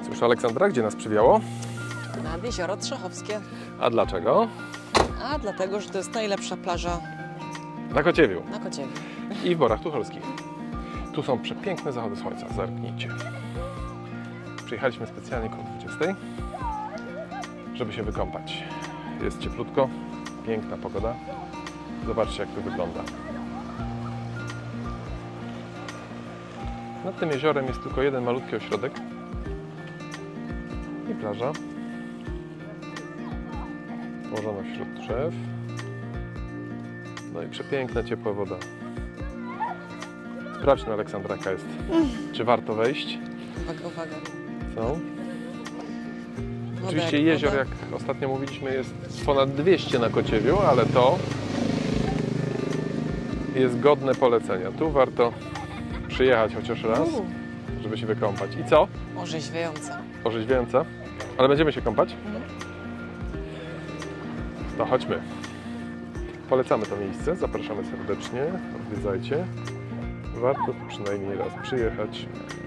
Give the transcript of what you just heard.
Cóż, Aleksandra, gdzie nas przywiało? Nad Jezioro Trzechowskie. A dlaczego? A dlatego, że to jest najlepsza plaża Na Kociewiu na Kociewiu. i w Borach Tucholskich. Tu są przepiękne zachody słońca, zerknijcie. Przyjechaliśmy specjalnie koło 20, żeby się wykąpać. Jest cieplutko, piękna pogoda. Zobaczcie, jak to wygląda. Nad tym jeziorem jest tylko jeden malutki ośrodek i plaża położona wśród drzew. No i przepiękna, ciepła woda. Sprawdźmy, Aleksandra, jaka jest. Czy warto wejść? Uwaga, uwaga. Co? Woda Oczywiście jak jezior, woda. jak ostatnio mówiliśmy, jest ponad 200 na Kociewiu, ale to jest godne polecenia. Tu warto przyjechać chociaż raz, żeby się wykąpać. I co? Orzeźwiająca. Orzeźwiająca? Ale będziemy się kąpać? To chodźmy. Polecamy to miejsce, zapraszamy serdecznie, odwiedzajcie. Warto tu przynajmniej raz przyjechać.